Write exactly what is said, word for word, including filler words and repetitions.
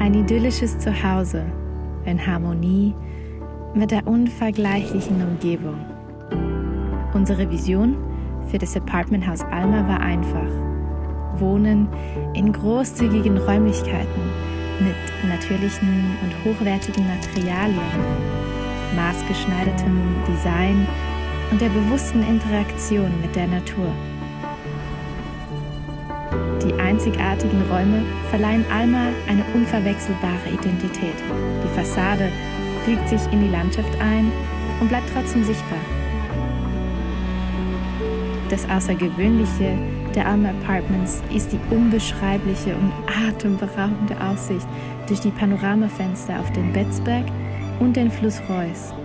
Ein idyllisches Zuhause in Harmonie mit der unvergleichlichen Umgebung. Unsere Vision für das Apartment Haus Alma war einfach: Wohnen in großzügigen Räumlichkeiten mit natürlichen und hochwertigen Materialien, maßgeschneidertem Design und der bewussten Interaktion mit der Natur. Die einzigartigen Räume verleihen Alma eine unverwechselbare Identität. Die Fassade fügt sich in die Landschaft ein und bleibt trotzdem sichtbar. Das Außergewöhnliche der Alma Apartments ist die unbeschreibliche und atemberaubende Aussicht durch die Panoramafenster auf den Betzberg und den Fluss Reuss.